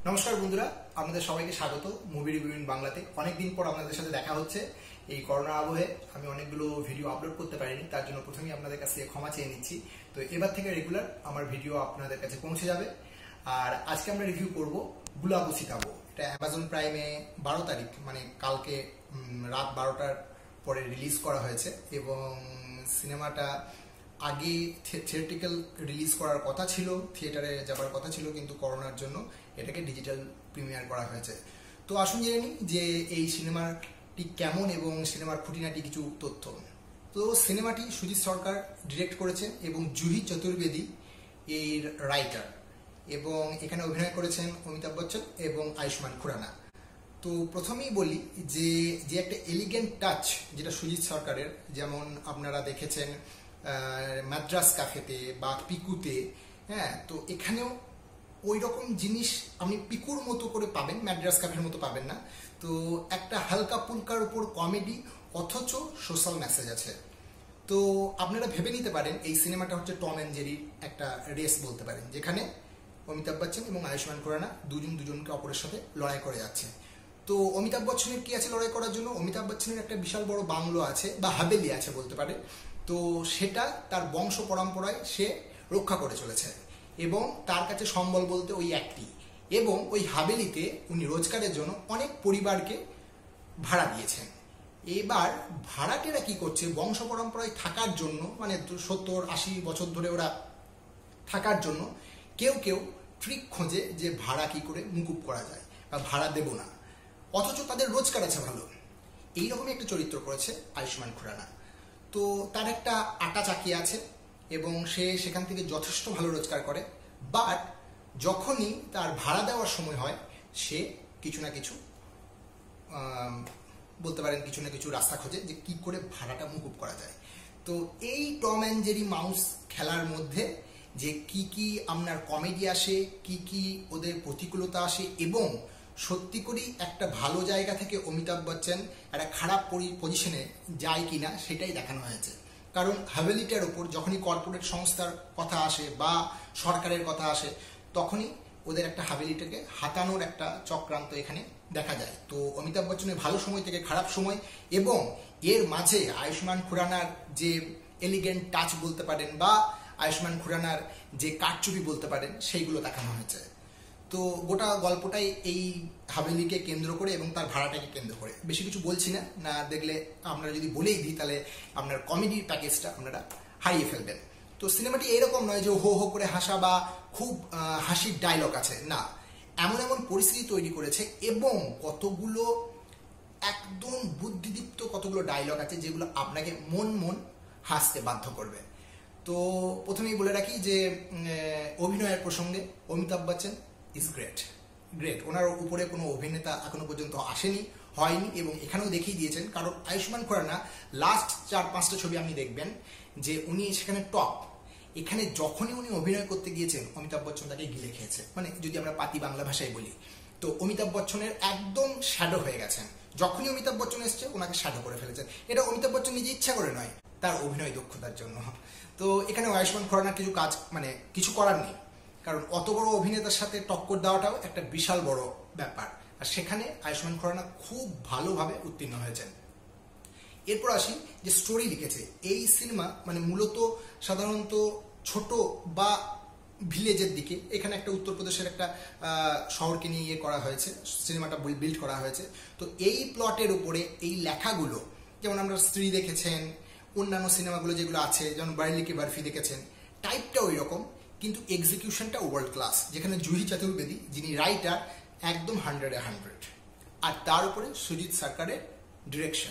নমস্কার বন্ধুরা, আপনাদের সবাইকে স্বাগত মুভি রিভিউ ইন বাংলাতে। অনেকদিন পর আপনাদের সাথে দেখা হচ্ছে। এই করোনা আবহে আমি অনেকগুলো ভিডিও আপলোড করতে পারিনি, তার জন্য প্রথমেই আপনাদের কাছে ক্ষমা চেয়ে নিচ্ছি। তো এবার থেকে রেগুলার আমার ভিডিও আপনাদের কাছে পৌঁছে যাবে। আর আজকে আমরা রিভিউ করব গুলাবো সিতাবো। এটা অ্যামাজন প্রাইমে 12 তারিখ মানে কালকে রাত 12টার পরে রিলিজ করা হয়েছে এবং সিনেমাটা আগে থিয়েটারিক্যাল রিলিজ করার কথা ছিল, থিয়েটারে যাবার কথা ছিল, কিন্তু করোনার জন্য এটাকে ডিজিটাল প্রিমিয়ার করা হয়েছে। তো আসুন জেনে নিই যে এই সিনেমাটি কেমন এবং সিনেমার খুঁটিনাটি কিছু তথ্য। তো সিনেমাটি সুজিত সরকার ডিরেক্ট করেছেন এবং জুহি চতুর্বেদী এর রাইটার, এবং এখানে অভিনয় করেছেন অমিতাভ বচ্চন এবং আয়ুষ্মান খুরানা। তো প্রথমেই বলি যে যে একটা এলিগেন্ট টাচ যেটা সুজিত সরকারের, যেমন আপনারা দেখেছেন মাদ্রাস ক্যাফেতে বা পিকুতে, হ্যাঁ, তো এখানেও ওই রকম জিনিস আপনি পিকুর মতো করে পাবেন, ম্যাড্রাস ক্যাফের মতো পাবেন না। তো একটা হালকা পুলকার উপর কমেডি, অথচ সোশ্যাল মেসেজ আছে। তো আপনারা ভেবে নিতে পারেন এই সিনেমাটা হচ্ছে টম অ্যান্ড জেরির একটা রেস বলতে পারেন, যেখানে অমিতাভ বচ্চন এবং আয়ুষ্মান খুরানা দুজনকে অপরের সাথে লড়াই করে যাচ্ছে। তো অমিতাভ বচ্চনের কি আছে লড়াই করার জন্য? অমিতাভ বচ্চনের একটা বিশাল বড় বাংলো আছে বা হাভেলি আছে বলতে পারে। তো সেটা তার বংশ পরম্পরায় সে রক্ষা করে চলেছে এবং তার কাছে সম্বল বলতে ওই একটি, এবং ওই হাভেলিতে উনি রোজগারের জন্য অনেক পরিবারকে ভাড়া দিয়েছেন। এবার ভাড়াটেরা কি করছে, বংশ পরম্পরায় থাকার জন্য, মানে 70-80 বছর ধরে ওরা থাকার জন্য কেউ কেউ ট্রিক খোঁজে যে ভাড়া কি করে মুকুব করা যায় বা ভাড়া দেব না, অথচ তাদের রোজগার আছে ভালো। এইরকমই একটা চরিত্র করেছে আয়ুষ্মান খুরানা। তো তার একটা আটা চাকি আছে এবং সে সেখান থেকে যথেষ্ট ভালো রোজগার করে, বাট যখনই তার ভাড়া দেওয়ার সময় হয় সে কিছু না কিছু বলতে পারেন কিছু না কিছু রাস্তা খোঁজে যে কি করে ভাড়াটা মুকুব করা যায়। তো এই টম অ্যান্ড জেরি মাউস খেলার মধ্যে যে কি কি আপনার কমেডি আসে, কি কি ওদের প্রতিকূলতা আসে, এবং সত্যি করেই একটা ভালো জায়গা থেকে অমিতাভ বচ্চন একটা খারাপ পজিশনে যায় কিনা সেটাই দেখানো হয়েছে। কারণ হাভেলিটার ওপর যখনই কর্পোরেট সংস্থার কথা আসে বা সরকারের কথা আসে, তখনই ওদের একটা হাভেলিটাকে হাতানোর একটা চক্রান্ত এখানে দেখা যায়। তো অমিতাভ বচ্চনের ভালো সময় থেকে খারাপ সময় এবং এর মাঝে আয়ুষ্মান খুরানার যে এলিগেন্ট টাচ বলতে পারেন বা আয়ুষ্মান খুরানার যে কারচুপি বলতে পারেন, সেইগুলো দেখানো হয়েছে। তো গোটা গল্পটাই এই হাভেলিকে কেন্দ্র করে এবং তার ভাড়াটাকে কেন্দ্র করে। বেশি কিছু বলছি না, না দেখলে আপনারা যদি বলেই দিই তাহলে আপনার কমেডির প্যাকেজটা আপনারা হারিয়ে ফেলবেন। তো সিনেমাটি এরকম নয় যে হো হো করে হাসা বা খুব হাসির ডায়লগ আছে, না, এমন এমন পরিস্থিতি তৈরি করেছে এবং কতগুলো একদম বুদ্ধিদীপ্ত কতগুলো ডায়লগ আছে যেগুলো আপনাকে মন হাসতে বাধ্য করবে। তো প্রথমেই বলে রাখি যে অভিনয়ের প্রসঙ্গে অমিতাভ বচ্চন ইজ গ্রেট। ওনার উপরে কোনো অভিনেতা এখনো পর্যন্ত আসেনি, হয়নি, এবং এখানেও দেখিয়ে দিয়েছেন। কারণ আয়ুষ্মান খুরানা লাস্ট 4-5টা ছবি আপনি দেখবেন যে উনি সেখানে টপ। এখানে যখনই উনি অভিনয় করতে গিয়েছেন অমিতাভ বচ্চন তাকে গিলে খেয়েছে, মানে যদি আমরা পাতি বাংলা ভাষায় বলি। তো অমিতাভ বচ্চনের একদম শ্যাডো হয়ে গেছেন। যখনই অমিতাভ বচ্চন এসছে ওনাকে শ্যাডো করে ফেলেছেন। এটা অমিতাভ বচ্চন নিজে ইচ্ছা করে নয়, তার অভিনয় দক্ষতার জন্য। তো এখানে আয়ুষ্মান খুরানার কিছু কাজ মানে কিছু করার নেই, কারণ অত বড় অভিনেতার সাথে টক্কর দেওয়াটাও একটা বিশাল বড় ব্যাপার, আর সেখানে আয়ুষ্মান খুরানা খুব ভালোভাবে উত্তীর্ণ হয়েছেন। এরপর আসি যে স্টোরি লিখেছে এই সিনেমা, মানে মূলত সাধারণত ছোট বা ভিলেজের দিকে, এখানে একটা উত্তরপ্রদেশের একটা শহরকে নিয়ে ইয়ে করা হয়েছে, সিনেমাটা বিল্ড করা হয়েছে। তো এই প্লটের উপরে এই লেখাগুলো, যেমন আমরা স্ত্রী দেখেছেন, অন্যান্য সিনেমাগুলো যেগুলো আছে, যেমন বার্লি কি বরফি দেখেছেন, টাইপটা ওই রকম, কিন্তু এক্সিকিউশনটা ওয়ার্ল্ড ক্লাস। যেখানে জুহি চতুর্বেদী যিনি রাইটার একদম 100-এ 100, আর তার উপরে সুজিত সরকারের ডিরেকশন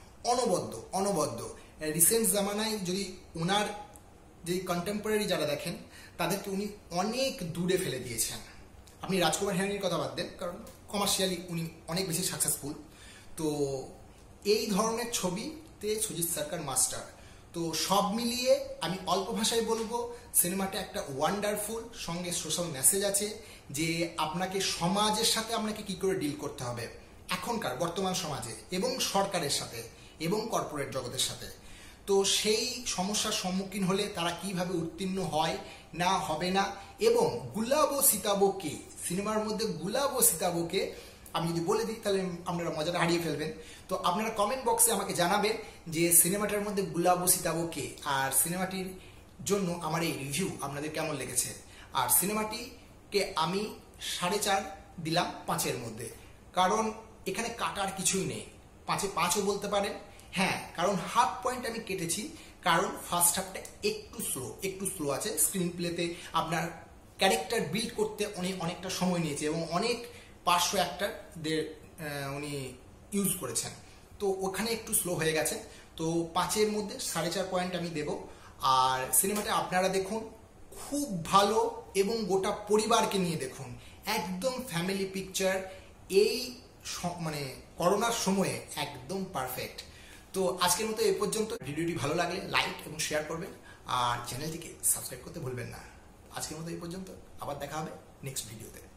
অনবদ্য। রিসেন্ট জামানায় যদি ওনার যে কন্টেম্পোরারি যারা দেখেন তাদেরকে উনি অনেক দূরে ফেলে দিয়েছেন। আপনি রাজকুমার হিরানির কথা বাদ দেন, কারণ কমার্শিয়ালি উনি অনেক বেশি সাকসেসফুল। তো এই ধরনের ছবিতে সুজিত সরকার মাস্টার। তো সব মিলিয়ে আমি অল্প ভাষায় বলবো সিনেমাটা একটা ওয়ান্ডারফুল, সঙ্গে সোশ্যাল মেসেজ আছে যে আপনাকে সমাজের সাথে আপনাকে কি করে ডিল করতে হবে এখনকার বর্তমান সমাজে, এবং সরকারের সাথে এবং কর্পোরেট জগতের সাথে। তো সেই সমস্যার সম্মুখীন হলে তারা কিভাবে উত্তীর্ণ হয় না হবে না, এবং গুলাবো সিতাবো কে, সিনেমার মধ্যে গুলাবো সিতাবো কে আমি যদি বলে দিই তাহলে আপনারা মজাটা হারিয়ে ফেলবেন। তো আপনারা কমেন্ট বক্সে আমাকে জানাবেন যে সিনেমাটার মধ্যে গুলাবো সিতাবো কে, আর সিনেমাটির জন্য আমার এই রিভিউ আপনাদের কেমন লেগেছে। আর সিনেমাটিকে আমি 4.5 দিলাম 5-এর মধ্যে, কারণ এখানে কাটার কিছুই নেই। 5-এ 5ও বলতে পারেন, হ্যাঁ, কারণ হাফ পয়েন্ট আমি কেটেছি, কারণ ফার্স্ট হাফটা একটু স্লো আছে। স্ক্রিন প্লেতে আপনার ক্যারেক্টার বিল্ড করতে অনেকটা সময় নিয়েছে এবং অনেক পার্শ্ব অ্যাক্টরদের উনি ইউজ করেছেন, তো ওখানে একটু স্লো হয়ে গেছে। তো 5-এর মধ্যে 4.5 পয়েন্ট আমি দেব। আর সিনেমাটা আপনারা দেখুন, খুব ভালো, এবং গোটা পরিবারকে নিয়ে দেখুন, একদম ফ্যামিলি পিকচার। এই মানে করোনার সময়ে একদম পারফেক্ট। তো আজকের মতো এই পর্যন্ত। ভিডিওটি ভালো লাগলে লাইক এবং শেয়ার করবেন, আর চ্যানেলটিকে সাবস্ক্রাইব করতে ভুলবেন না। আজকের মতো এই পর্যন্ত, আবার দেখা হবে নেক্সট ভিডিওতে।